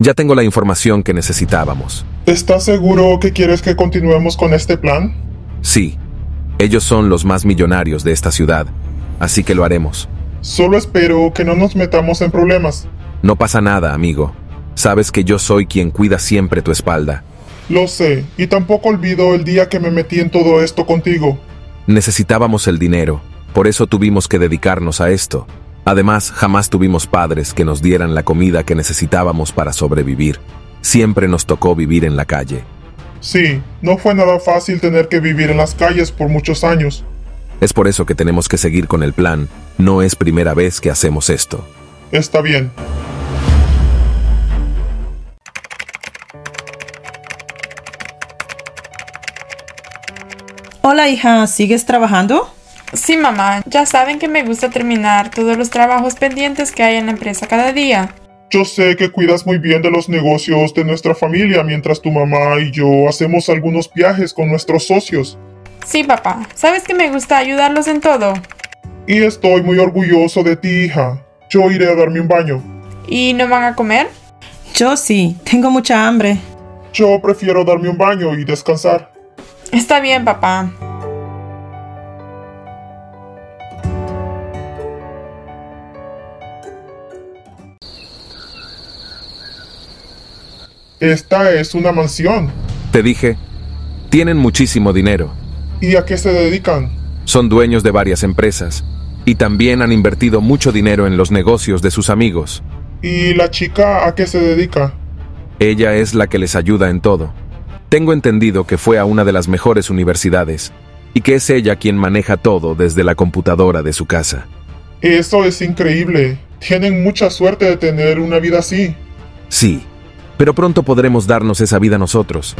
Ya tengo la información que necesitábamos. ¿Estás seguro que quieres que continuemos con este plan? Sí, ellos son los más millonarios de esta ciudad, así que lo haremos. Solo espero que no nos metamos en problemas. No pasa nada, amigo. Sabes que yo soy quien cuida siempre tu espalda. Lo sé, y tampoco olvido el día que me metí en todo esto contigo. Necesitábamos el dinero, por eso tuvimos que dedicarnos a esto. Además, jamás tuvimos padres que nos dieran la comida que necesitábamos para sobrevivir. Siempre nos tocó vivir en la calle. Sí, no fue nada fácil tener que vivir en las calles por muchos años. Es por eso que tenemos que seguir con el plan. No es primera vez que hacemos esto. Está bien. Hola, hija, ¿sigues trabajando? Sí, mamá, ya saben que me gusta terminar todos los trabajos pendientes que hay en la empresa cada día. Yo sé que cuidas muy bien de los negocios de nuestra familia mientras tu mamá y yo hacemos algunos viajes con nuestros socios. Sí, papá, sabes que me gusta ayudarlos en todo. Y estoy muy orgulloso de ti, hija. Yo iré a darme un baño. ¿Y no van a comer? Yo sí, tengo mucha hambre. Yo prefiero darme un baño y descansar. Está bien, papá. Esta es una mansión. Te dije, tienen muchísimo dinero. ¿Y a qué se dedican? Son dueños de varias empresas. Y también han invertido mucho dinero en los negocios de sus amigos. ¿Y la chica a qué se dedica? Ella es la que les ayuda en todo. Tengo entendido que fue a una de las mejores universidades y que es ella quien maneja todo desde la computadora de su casa. Eso es increíble. Tienen mucha suerte de tener una vida así. Sí, pero pronto podremos darnos esa vida nosotros.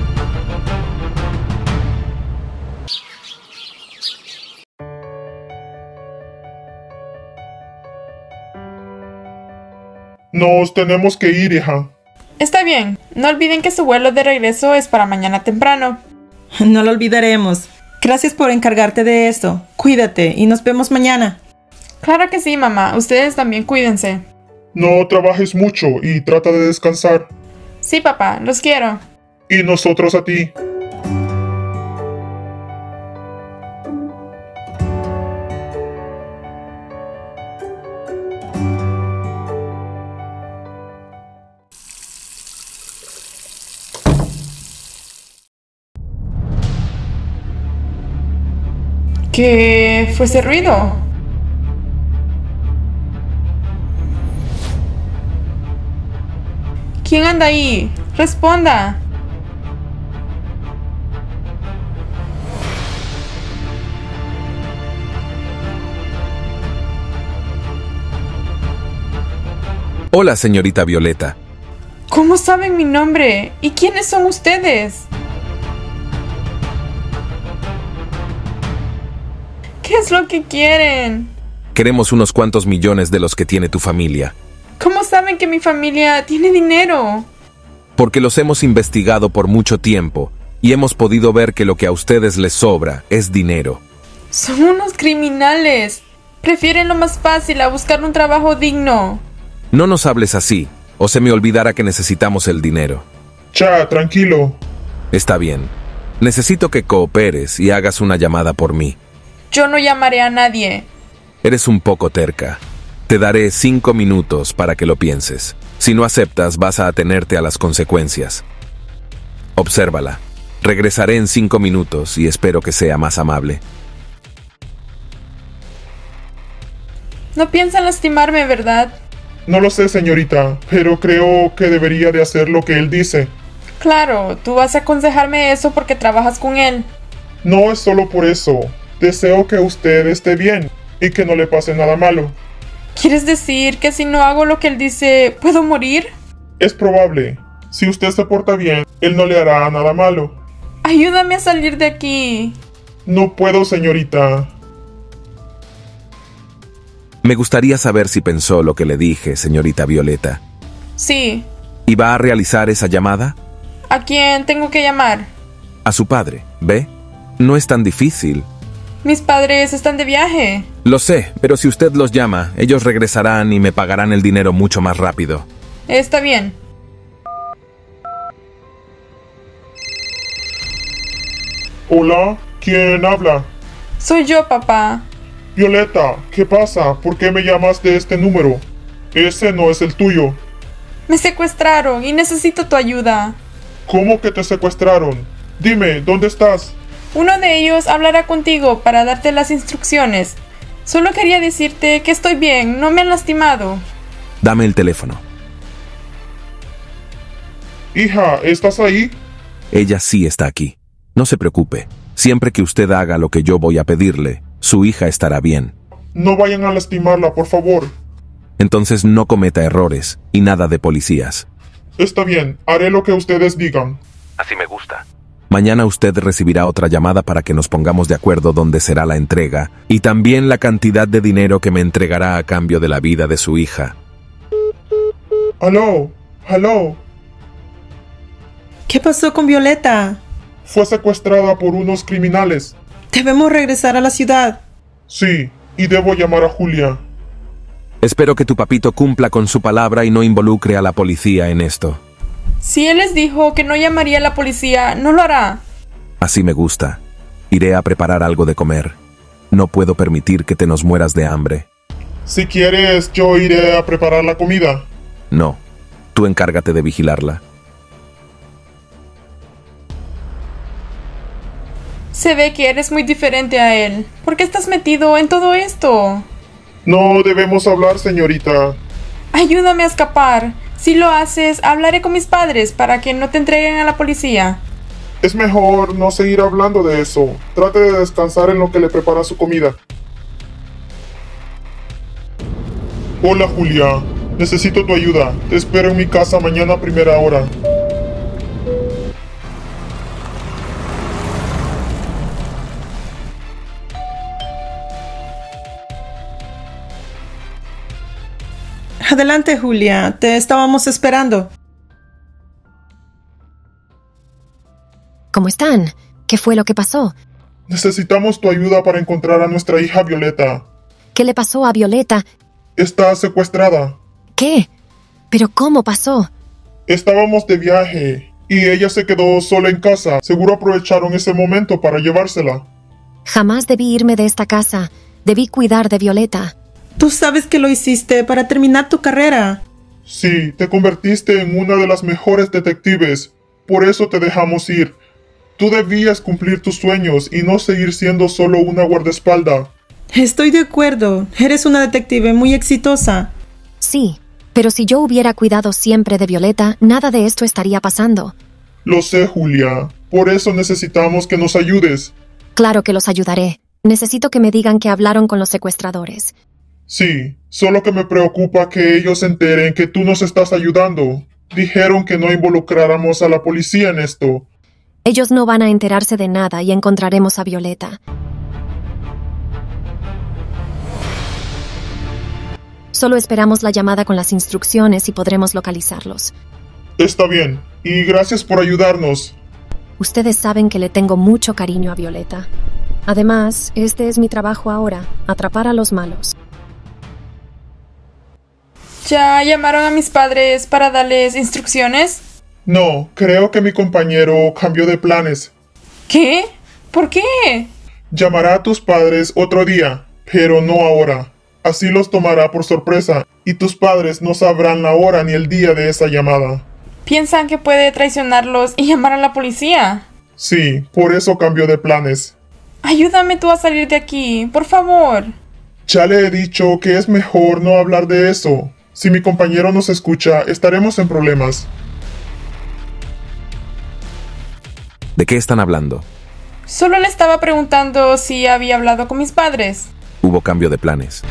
Nos tenemos que ir, hija. Está bien, no olviden que su vuelo de regreso es para mañana temprano. No lo olvidaremos. Gracias por encargarte de esto. Cuídate y nos vemos mañana. Claro que sí, mamá. Ustedes también cuídense. No trabajes mucho y trata de descansar. Sí, papá, los quiero. Y nosotros a ti. ¿Qué fue ese ruido? ¿Quién anda ahí? Responda. Hola, señorita Violeta. ¿Cómo saben mi nombre? ¿Y quiénes son ustedes? ¿Qué es lo que quieren? Queremos unos cuantos millones de los que tiene tu familia. ¿Cómo saben que mi familia tiene dinero? Porque los hemos investigado por mucho tiempo y hemos podido ver que lo que a ustedes les sobra es dinero. Son unos criminales. Prefieren lo más fácil a buscar un trabajo digno. No nos hables así, o se me olvidará que necesitamos el dinero. Ya, tranquilo. Está bien. Necesito que cooperes y hagas una llamada por mí. Yo no llamaré a nadie. Eres un poco terca. Te daré 5 minutos para que lo pienses. Si no aceptas, vas a atenerte a las consecuencias. Obsérvala. Regresaré en 5 minutos y espero que sea más amable. No piensan lastimarme, ¿verdad? No lo sé, señorita, pero creo que debería de hacer lo que él dice. Claro, tú vas a aconsejarme eso porque trabajas con él. No es solo por eso. Deseo que usted esté bien y que no le pase nada malo. ¿Quieres decir que si no hago lo que él dice, puedo morir? Es probable. Si usted se porta bien, él no le hará nada malo. Ayúdame a salir de aquí. No puedo, señorita. Me gustaría saber si pensó lo que le dije, señorita Violeta. Sí. ¿Y va a realizar esa llamada? ¿A quién tengo que llamar? A su padre, ¿ve? No es tan difícil. Mis padres están de viaje. Lo sé, pero si usted los llama, ellos regresarán y me pagarán el dinero mucho más rápido. Está bien. Hola, ¿quién habla? Soy yo, papá. Violeta, ¿qué pasa? ¿Por qué me llamas de este número? Ese no es el tuyo. Me secuestraron y necesito tu ayuda. ¿Cómo que te secuestraron? Dime, ¿dónde estás? Uno de ellos hablará contigo para darte las instrucciones. Solo quería decirte que estoy bien, no me han lastimado. Dame el teléfono. Hija, ¿estás ahí? Ella sí está aquí. No se preocupe. Siempre que usted haga lo que yo voy a pedirle, su hija estará bien. No vayan a lastimarla, por favor. Entonces no cometa errores y nada de policías. Está bien, haré lo que ustedes digan. Así me gusta. Mañana usted recibirá otra llamada para que nos pongamos de acuerdo dónde será la entrega y también la cantidad de dinero que me entregará a cambio de la vida de su hija. Aló, aló. ¿Qué pasó con Violeta? Fue secuestrada por unos criminales. Debemos regresar a la ciudad. Sí, y debo llamar a Julia. Espero que tu papito cumpla con su palabra y no involucre a la policía en esto. Si él les dijo que no llamaría a la policía, no lo hará. Así me gusta. Iré a preparar algo de comer. No puedo permitir que te nos mueras de hambre. Si quieres, yo iré a preparar la comida. No, tú encárgate de vigilarla. Se ve que eres muy diferente a él. ¿Por qué estás metido en todo esto? No debemos hablar, señorita. Ayúdame a escapar. Si lo haces, hablaré con mis padres para que no te entreguen a la policía. Es mejor no seguir hablando de eso. Trate de descansar en lo que le prepara su comida. Hola, Julia. Necesito tu ayuda. Te espero en mi casa mañana a primera hora. Adelante, Julia. Te estábamos esperando. ¿Cómo están? ¿Qué fue lo que pasó? Necesitamos tu ayuda para encontrar a nuestra hija Violeta. ¿Qué le pasó a Violeta? Está secuestrada. ¿Qué? ¿Pero cómo pasó? Estábamos de viaje y ella se quedó sola en casa. Seguro aprovecharon ese momento para llevársela. Jamás debí irme de esta casa. Debí cuidar de Violeta. Tú sabes que lo hiciste para terminar tu carrera. Sí, te convertiste en una de las mejores detectives. Por eso te dejamos ir. Tú debías cumplir tus sueños y no seguir siendo solo una guardaespaldas. Estoy de acuerdo. Eres una detective muy exitosa. Sí, pero si yo hubiera cuidado siempre de Violeta, nada de esto estaría pasando. Lo sé, Julia. Por eso necesitamos que nos ayudes. Claro que los ayudaré. Necesito que me digan que hablaron con los secuestradores. Sí, solo que me preocupa que ellos se enteren que tú nos estás ayudando. Dijeron que no involucráramos a la policía en esto. Ellos no van a enterarse de nada y encontraremos a Violeta. Solo esperamos la llamada con las instrucciones y podremos localizarlos. Está bien, y gracias por ayudarnos. Ustedes saben que le tengo mucho cariño a Violeta. Además, este es mi trabajo ahora, atrapar a los malos. ¿Ya llamaron a mis padres para darles instrucciones? No, creo que mi compañero cambió de planes. ¿Qué? ¿Por qué? Llamará a tus padres otro día, pero no ahora. Así los tomará por sorpresa, y tus padres no sabrán la hora ni el día de esa llamada. ¿Piensan que puede traicionarlos y llamar a la policía? Sí, por eso cambió de planes. Ayúdame tú a salir de aquí, por favor. Ya le he dicho que es mejor no hablar de eso. Si mi compañero nos escucha, estaremos en problemas. ¿De qué están hablando? Solo le estaba preguntando si había hablado con mis padres. Hubo cambio de planes.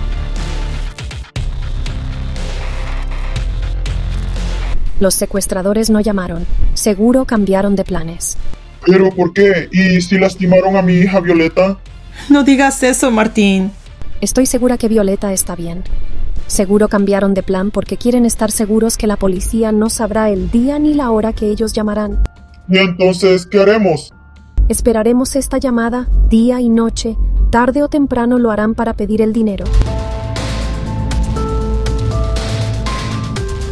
Los secuestradores no llamaron. Seguro cambiaron de planes. ¿Pero por qué? ¿Y si lastimaron a mi hija Violeta? No digas eso, Martín. Estoy segura que Violeta está bien. Seguro cambiaron de plan porque quieren estar seguros que la policía no sabrá el día ni la hora que ellos llamarán. ¿Y entonces qué haremos? Esperaremos esta llamada día y noche. Tarde o temprano lo harán para pedir el dinero.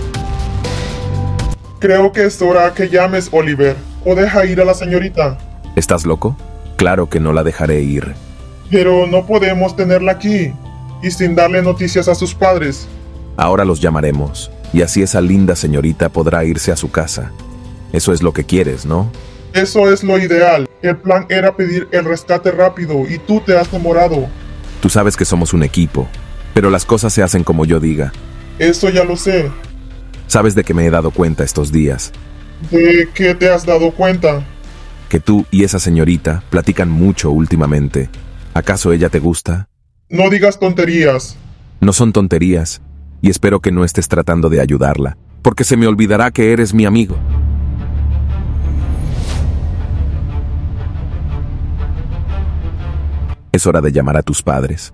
Creo que es hora que llames, Oliver. O deja ir a la señorita. ¿Estás loco? Claro que no la dejaré ir. Pero no podemos tenerla aquí, y sin darle noticias a sus padres. Ahora los llamaremos, y así esa linda señorita podrá irse a su casa. Eso es lo que quieres, ¿no? Eso es lo ideal. El plan era pedir el rescate rápido, y tú te has demorado. Tú sabes que somos un equipo, pero las cosas se hacen como yo diga. Eso ya lo sé. ¿Sabes de qué me he dado cuenta estos días? ¿De qué te has dado cuenta? Que tú y esa señorita platican mucho últimamente. ¿Acaso ella te gusta? No digas tonterías. No son tonterías, y espero que no estés tratando de ayudarla, porque se me olvidará que eres mi amigo. Es hora de llamar a tus padres.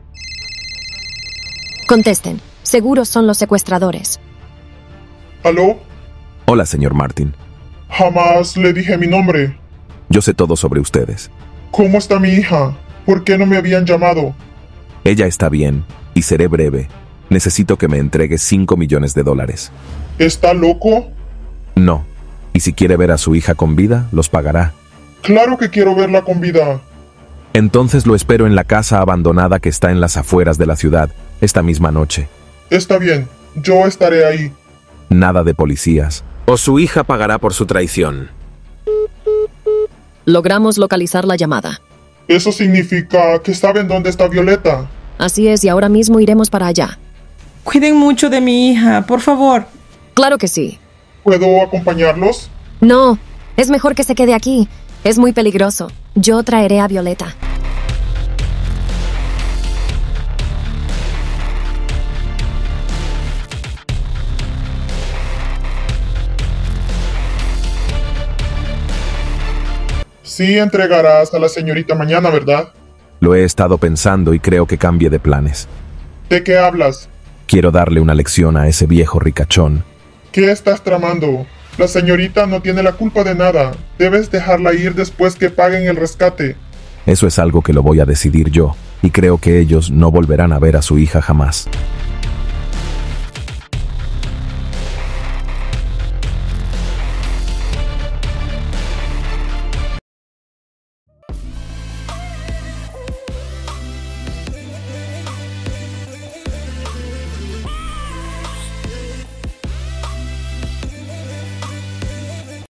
Contesten. Seguros son los secuestradores. ¿Aló? Hola, señor Martin. Jamás le dije mi nombre. Yo sé todo sobre ustedes. ¿Cómo está mi hija? ¿Por qué no me habían llamado? Ella está bien, y seré breve. Necesito que me entregue $5 millones. ¿Está loco? No. Y si quiere ver a su hija con vida, los pagará. Claro que quiero verla con vida. Entonces lo espero en la casa abandonada que está en las afueras de la ciudad, esta misma noche. Está bien, yo estaré ahí. Nada de policías. O su hija pagará por su traición. Logramos localizar la llamada. Eso significa que saben dónde está Violeta. Así es, y ahora mismo iremos para allá. Cuiden mucho de mi hija, por favor. Claro que sí. ¿Puedo acompañarlos? No, es mejor que se quede aquí. Es muy peligroso. Yo traeré a Violeta. Sí entregarás a la señorita mañana, ¿verdad? Lo he estado pensando y creo que cambie de planes. ¿De qué hablas? Quiero darle una lección a ese viejo ricachón. ¿Qué estás tramando? La señorita no tiene la culpa de nada. Debes dejarla ir después que paguen el rescate. Eso es algo que lo voy a decidir yo, y creo que ellos no volverán a ver a su hija jamás.